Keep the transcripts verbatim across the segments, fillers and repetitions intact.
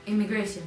Immigration.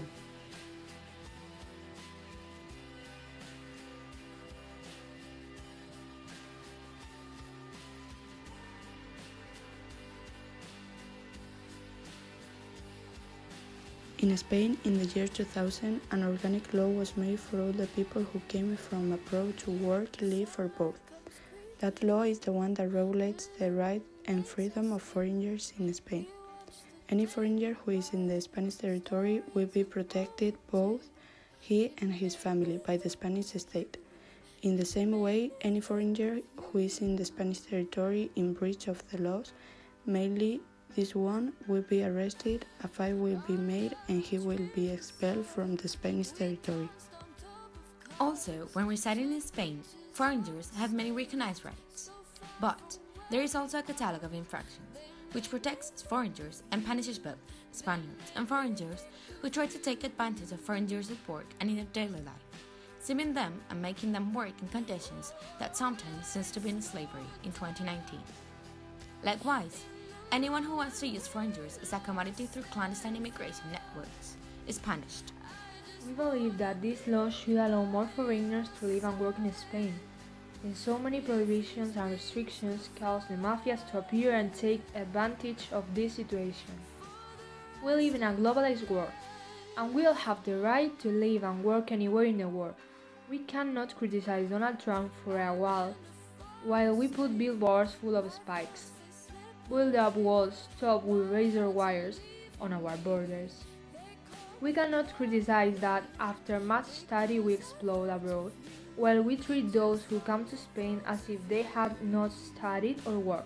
In Spain, in the year two thousand, an organic law was made for all the people who came from abroad to work, live, or both. That law is the one that regulates the right and freedom of foreigners in Spain. Any foreigner who is in the Spanish territory will be protected, both he and his family, by the Spanish state. In the same way, any foreigner who is in the Spanish territory in breach of the laws, mainly this one, will be arrested, a fine will be made, and he will be expelled from the Spanish territory. Also, when residing in Spain, foreigners have many recognized rights. But there is also a catalogue of infractions, which protects foreigners and punishes both Spaniards and foreigners who try to take advantage of foreigners at work and in their daily life, seeming them and making them work in conditions that sometimes seems to be in slavery in twenty nineteen. Likewise, anyone who wants to use foreigners as a commodity through clandestine immigration networks is punished. We believe that this law should allow more foreigners to live and work in Spain, and so many prohibitions and restrictions cause the mafias to appear and take advantage of this situation. We live in a globalized world, and we all have the right to live and work anywhere in the world. We cannot criticize Donald Trump for a while, while we put billboards full of spikes, build up walls topped with razor wires on our borders. We cannot criticize that after much study we explode abroad, while we treat those who come to Spain as if they had not studied or worked.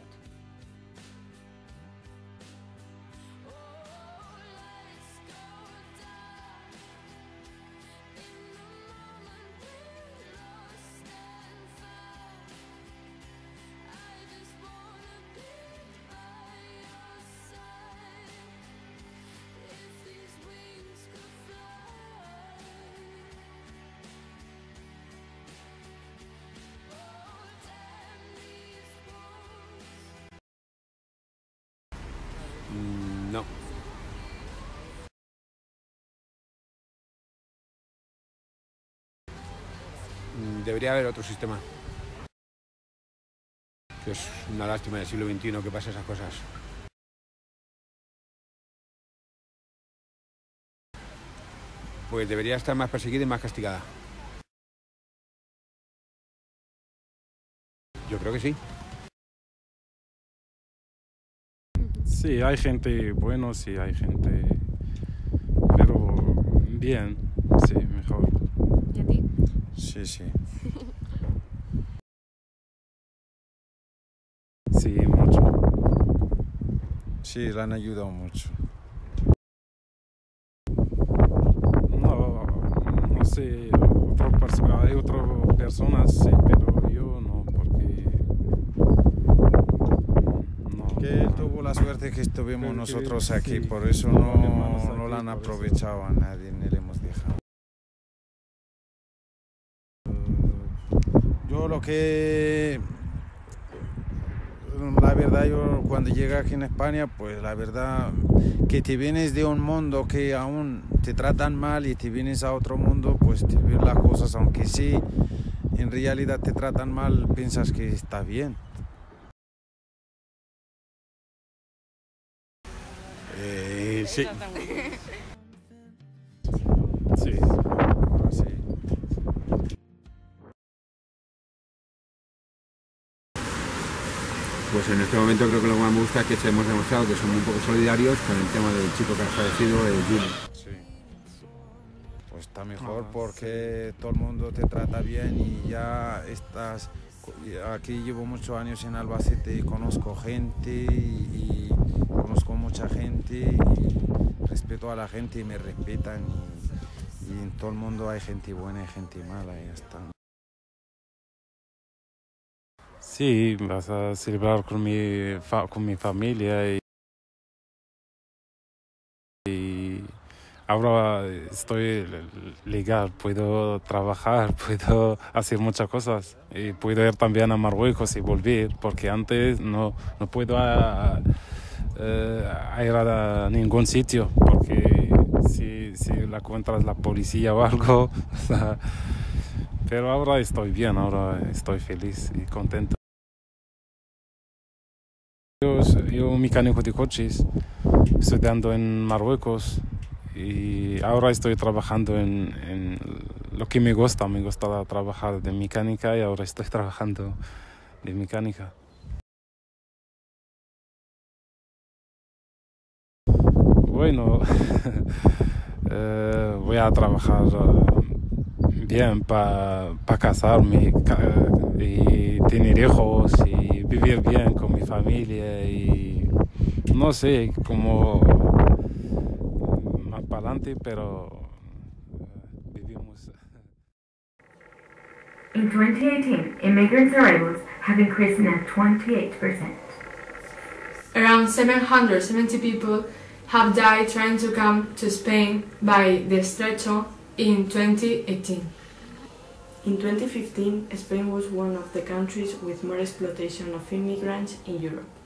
No. Debería haber otro sistema. Que es una lástima del siglo veintiuno que pasen esas cosas. Pues debería estar más perseguida y más castigada. Yo creo que sí. Sí, hay gente bueno, sí, hay gente... Pero bien, sí, mejor. ¿Y a ti? Sí, sí. Sí, mucho. Sí, le han ayudado mucho. No, no sé, otro perso- hay otras personas, sí, pero yo no, porque... No. Que él tuvo la suerte que estuvimos Pero que- nosotros aquí, sí, por eso no no, hermanos no aquí, lo han por eso. aprovechado a nadie, ni le hemos dejado. Yo lo que... La verdad, yo cuando llegué aquí en España, pues la verdad que te vienes de un mundo que aún te tratan mal y te vienes a otro mundo, pues te ves las cosas, aunque sí, en realidad te tratan mal, piensas que está bien. Eh, sí. Sí. Sí. Pues en este momento creo que lo que más me gusta es que hemos demostrado que somos un poco solidarios con el tema del chico que ha fallecido, el Juni. Sí. Pues está mejor porque todo el mundo te trata bien y ya estás... Aquí llevo muchos años en Albacete y conozco gente y, y conozco mucha gente y respeto a la gente y me respetan y, y en todo el mundo hay gente buena y gente mala y ya está. Sí, vas a celebrar con mi, fa- con mi familia y, y ahora estoy legal, puedo trabajar, puedo hacer muchas cosas y puedo ir también a Marruecos y volver, porque antes no, no puedo a, a, a ir a ningún sitio porque si, si la encuentras la policía o algo. Pero ahora estoy bien, ahora estoy feliz y contento. Yo soy un mecánico de coches, estudiando en Marruecos y ahora estoy trabajando en, en lo que me gusta. Me gusta trabajar de mecánica y ahora estoy trabajando de mecánica. Bueno, eh, voy a trabajar uh, bien para pa casarme ca- y tener hijos y vivir bien con mi familia y no sé, como más para adelante, pero uh, vivimos. In twenty eighteen, immigrants' arrivals have increased at twenty-eight percent. Around seven hundred seventy people have died trying to come to Spain by the Estrecho in twenty eighteen. In twenty fifteen, Spain was one of the countries with more exploitation of immigrants in Europe.